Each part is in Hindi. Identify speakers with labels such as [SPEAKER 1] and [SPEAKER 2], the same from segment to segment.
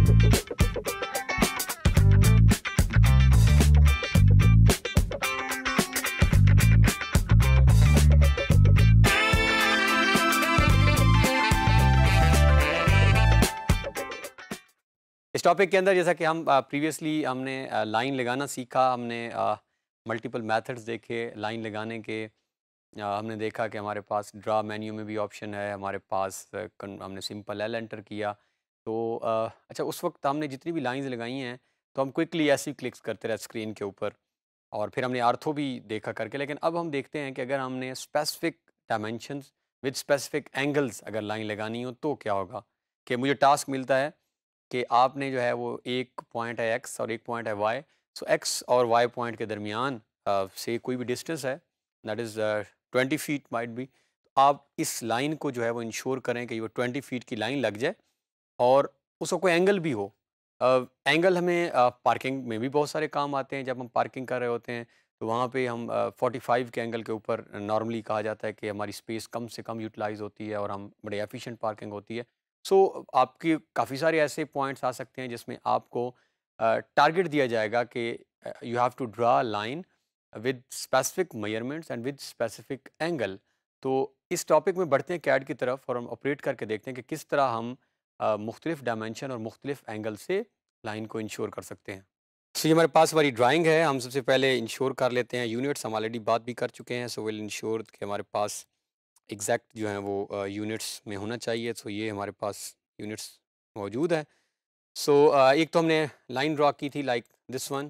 [SPEAKER 1] इस टॉपिक के अंदर जैसा कि हम प्रीवियसली हमने लाइन लगाना सीखा, हमने मल्टीपल मेथड्स देखे लाइन लगाने के। हमने देखा कि हमारे पास ड्रा मेन्यू में भी ऑप्शन है, हमारे पास हमने सिंपल एल एंटर किया। तो अच्छा, उस वक्त हमने जितनी भी लाइंस लगाई हैं तो हम क्विकली ऐसे ही क्लिक्स करते रहे स्क्रीन के ऊपर, और फिर हमने आर्थो भी देखा करके। लेकिन अब हम देखते हैं कि अगर हमने specific dimensions with specific angles अगर लाइन लगानी हो तो क्या होगा। कि मुझे टास्क मिलता है कि आपने जो है वो एक पॉइंट है एक्स और एक पॉइंट है वाई। सो एक्स और वाई पॉइंट के दरमियान से कोई भी डिस्टेंस है, that is 20 feet might be. आप इस लाइन को जो है वो इंश्योर करें कि वो 20 फीट की लाइन लग जाए और उसका कोई एंगल भी हो। एंगल हमें पार्किंग में भी बहुत सारे काम आते हैं। जब हम पार्किंग कर रहे होते हैं तो वहाँ पे हम 45 के एंगल के ऊपर नॉर्मली कहा जाता है कि हमारी स्पेस कम से कम यूटिलाइज होती है और हम बड़े एफिशिएंट पार्किंग होती है। सो आपके काफ़ी सारे ऐसे पॉइंट्स आ सकते हैं जिसमें आपको टारगेट दिया जाएगा कि you have to draw line with specific measurements and with specific angle. तो इस टॉपिक में बढ़ते हैं कैड की तरफ और हम ऑपरेट करके देखते हैं कि किस तरह हम मुख्तलिफ डायमेंशन और मुख्तलिफ एंगल से लाइन को इंश्योर कर सकते हैं। सो ये हमारे पास हमारी ड्राइंग है। हम सबसे पहले इंश्योर कर लेते हैं यूनिट्स। हम ऑलरेडी बात भी कर चुके हैं। सो विल इंश्योर कि हमारे पास एग्जैक्ट जो है वो यूनिट्स में होना चाहिए। सो ये हमारे पास यूनिट्स मौजूद है। सो एक तो हमने लाइन ड्रा की थी लाइक दिस वन।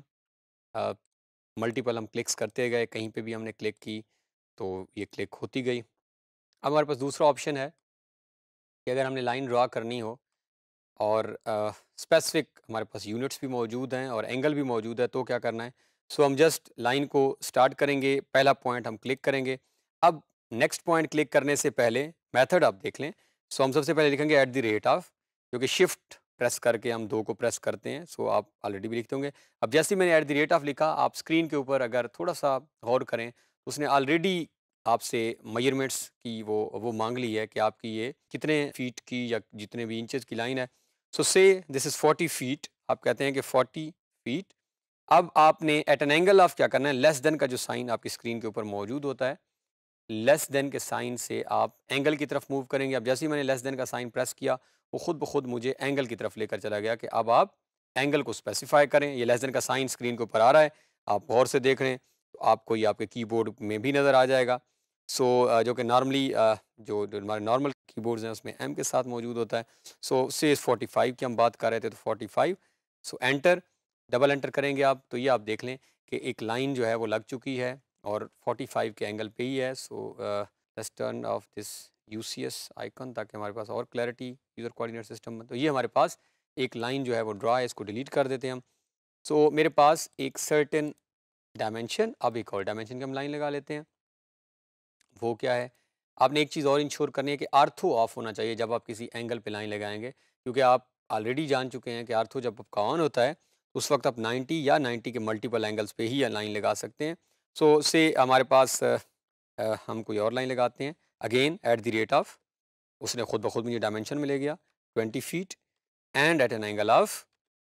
[SPEAKER 1] मल्टीपल हम क्लिक्स करते गए, कहीं पे भी हमने क्लिक की तो ये क्लिक होती गई। अब हमारे पास दूसरा ऑप्शन है कि अगर हमने लाइन ड्रा करनी हो और स्पेसिफिक हमारे पास यूनिट्स भी मौजूद हैं और एंगल भी मौजूद है तो क्या करना है। सो हम जस्ट लाइन को स्टार्ट करेंगे, पहला पॉइंट हम क्लिक करेंगे। अब नेक्स्ट पॉइंट क्लिक करने से पहले मेथड आप देख लें। सो हम सबसे पहले लिखेंगे एट द रेट ऑफ, क्योंकि शिफ्ट प्रेस करके हम दो को प्रेस करते हैं। सो आप ऑलरेडी भी लिखते होंगे। अब जैसे ही मैंने एट द रेट ऑफ लिखा, आप स्क्रीन के ऊपर अगर थोड़ा सा गौर करें, उसने ऑलरेडी आपसे मेजरमेंट्स की वो मांग ली है कि आपकी ये कितने फीट की या जितने भी इंचेस की लाइन है। सो से दिस इज़ 40 फीट। आप कहते हैं कि 40 फीट। अब आपने एट एन एंगल ऑफ क्या करना है, लेस देन का जो साइन आपकी स्क्रीन के ऊपर मौजूद होता है, लेस देन के साइन से आप एंगल की तरफ मूव करेंगे। अब जैसे ही मैंने लेस देन का साइन प्रेस किया, वो खुद ब खुद मुझे एंगल की तरफ लेकर चला गया कि अब आप एंगल को स्पेसिफाई करें। ये लेस देन का साइन स्क्रीन के ऊपर आ रहा है, आप गौर से देख रहे हैं तो आपको ये आपके कीबोर्ड में भी नज़र आ जाएगा। सो जो कि नॉर्मली जो हमारे नॉर्मल कीबोर्ड्स हैं उसमें एम के साथ मौजूद होता है। सो से 45 की हम बात कर रहे थे तो 45। सो एंटर, डबल एंटर करेंगे आप तो ये आप देख लें कि एक लाइन जो है वो लग चुकी है और 45 के एंगल पे ही है। So let's turn off this UCS icon ताकि हमारे पास और क्लैरिटी यूज़र कोऑर्डिनेट सिस्टम में। तो ये हमारे पास एक लाइन जो है वो ड्रा है, इसको डिलीट कर देते हैं हम। सो मेरे पास एक सर्टेन डायमेंशन, अब एक और डायमेंशन की हम लाइन लगा लेते हैं। वो क्या है, आपने एक चीज़ और इंश्योर करनी है कि आर्थो ऑफ होना चाहिए जब आप किसी एंगल पे लाइन लगाएंगे, क्योंकि आप ऑलरेडी जान चुके हैं कि आर्थो जब आपका ऑन होता है उस वक्त आप 90 या 90 के मल्टीपल एंगल्स पे ही लाइन लगा सकते हैं। सो से हमारे पास हम कोई और लाइन लगाते हैं। Again at the rate of, उसने खुद ब खुद मुझे डायमेंशन में ले गया 20 feet and at an angle of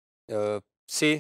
[SPEAKER 1] से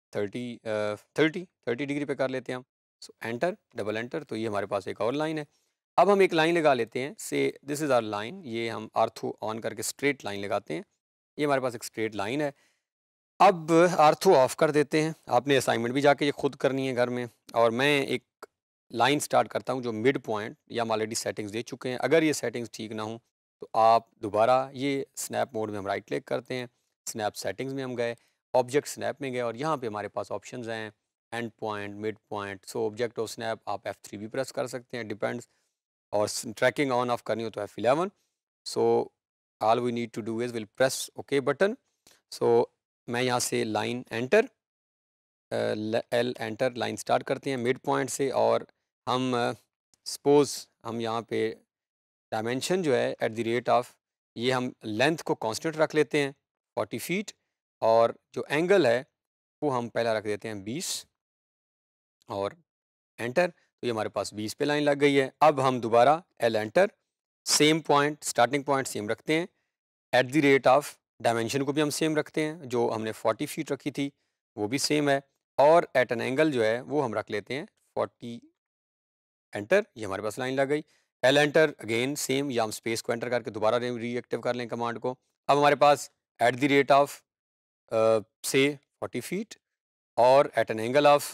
[SPEAKER 1] 30 डिग्री पे कर लेते हैं हम। सो एंटर, डबल एंटर, तो ये हमारे पास एक और लाइन है। अब हम एक लाइन लगा लेते हैं, से दिस इज़ आवर लाइन। ये हम आर्थो ऑन करके स्ट्रेट लाइन लगाते हैं। ये हमारे पास एक स्ट्रेट लाइन है। अब आर्थो ऑफ कर देते हैं। आपने असाइनमेंट भी जाके ये खुद करनी है घर में, और मैं एक लाइन स्टार्ट करता हूँ जो मिड पॉइंट, या हम ऑलरेडी सेटिंग्स दे चुके हैं। अगर ये सेटिंग्स ठीक ना हो तो आप दोबारा ये स्नैप मोड में हम राइट क्लिक करते हैं, स्नैप सेटिंग्स में हम गए, ऑब्जेक्ट स्नैप में गए और यहाँ पे हमारे पास ऑप्शंस हैं end point, mid point. So object और स्नैप आप F3 भी प्रेस कर सकते हैं, डिपेंड्स। और ट्रैकिंग ऑन ऑफ करनी हो तो F11। So all we need to do is will press okay button. So मैं यहाँ से line enter, L enter, line start करते हैं मिड पॉइंट से, और हम सपोज़ हम यहाँ पे डायमेंशन जो है एट द रेट ऑफ, ये हम लेंथ को कांस्टेंट रख लेते हैं 40 फीट, और जो एंगल है वो हम पहला रख देते हैं 20 और एंटर। तो ये हमारे पास 20 पे लाइन लग गई है। अब हम दोबारा L enter, same point, starting point same रखते हैं at the rate of dimension को भी हम सेम रखते हैं, जो हमने 40 फीट रखी थी वो भी सेम है, और एट एन एंगल जो है वो हम रख लेते हैं 40। एंटर, ये हमारे पास लाइन लग गई। एल एंटर अगेन सेम, या हम स्पेस को एंटर करके दोबारा रीएक्टिव कर लें कमांड को। अब हमारे पास एट द रेट ऑफ से 40 फीट और एट एन एंगल ऑफ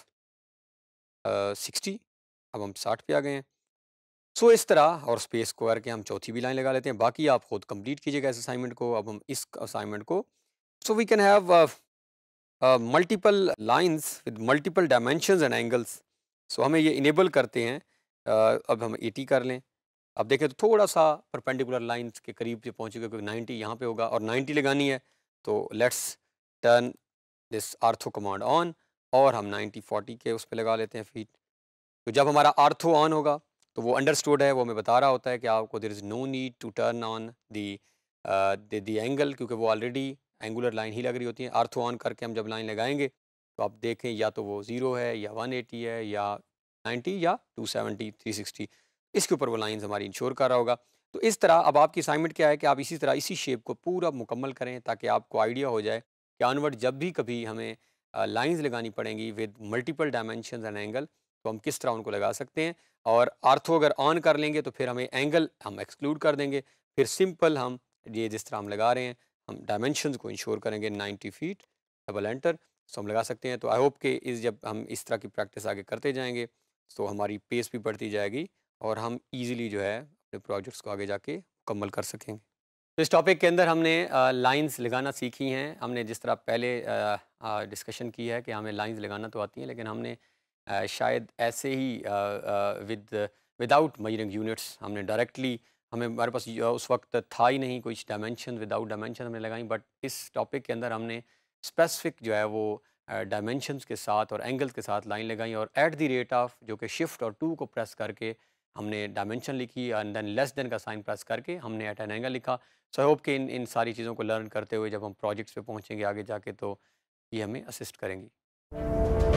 [SPEAKER 1] 60, अब हम 60 पे आ गए हैं। सो इस तरह और स्पेस को करके हम चौथी भी लाइन लगा लेते हैं। बाकी आप खुद कंप्लीट कीजिएगा इस असाइनमेंट को। अब हम इस असाइनमेंट को, so we can have multiple lines with multiple dimensions and angles. So हमें ये इनेबल करते हैं। अब हम 80 कर लें। अब देखें तो थोड़ा सा परपेंडिकुलर लाइंस के करीब से पहुंचेगा, क्योंकि 90 यहाँ पे होगा और 90 लगानी है। तो let's turn this ortho command on, और हम 90 40 के उस पर लगा लेते हैं फीट। तो जब हमारा आर्थो ऑन होगा तो वो अंडरस्टूड है, वो हमें बता रहा होता है कि आपको there is no need to turn on the angle, क्योंकि वो ऑलरेडी एंगुलर लाइन ही लग रही होती है। आर्थो ऑन करके हम जब लाइन लगाएंगे तो आप देखें या तो वो 0 है या 180 है या 90 या 270 360, इसके ऊपर वो लाइंस हमारी इंश्योर कर रहा होगा। तो इस तरह अब आपकी असाइनमेंट क्या है कि आप इसी तरह इसी शेप को पूरा मुकम्मल करें, ताकि आपको आइडिया हो जाए कि ऑनवर्ड जब भी कभी हमें लाइंस लगानी पड़ेंगी with multiple dimension and angle, तो हम किस तरह उनको लगा सकते हैं। और आर्थो अगर ऑन कर लेंगे तो फिर हमें एंगल हम एक्सक्लूड कर देंगे। फिर सिंपल हम ये जिस तरह हम लगा रहे हैं, हम डायमेंशंस को इंश्योर करेंगे 90 फीट, डबल एंटर, सो हम लगा सकते हैं। तो आई होप कि जब हम इस तरह की प्रैक्टिस आगे करते जाएंगे तो हमारी पेस भी बढ़ती जाएगी और हम इजीली जो है अपने प्रोजेक्ट्स को आगे जाके मुकम्मल कर सकेंगे। तो इस टॉपिक के अंदर हमने लाइंस लगाना सीखी हैं। हमने जिस तरह पहले डिस्कशन की है कि हमें लाइंस लगाना तो आती हैं, लेकिन हमने शायद ऐसे ही विदाउट मेजरिंग यूनिट्स हमने डायरेक्टली, हमारे पास उस वक्त था ही नहीं कुछ डायमेंशन, विदाउट डायमेंशन हमने लगाई। बट इस टॉपिक के अंदर हमने स्पेसिफिक जो है वो डायमेंशंस के साथ और एंगल्स के साथ लाइन लगाई, और एट द रेट ऑफ जो कि शिफ्ट और 2 को प्रेस करके हमने डायमेंशन लिखी, एंड देन लेस देन का साइन प्रेस करके हमने एट एन एंगल लिखा। सो आई होप कि इन सारी चीज़ों को लर्न करते हुए जब हम प्रोजेक्ट्स पे पहुंचेंगे आगे जाके, तो ये हमें असिस्ट करेंगी।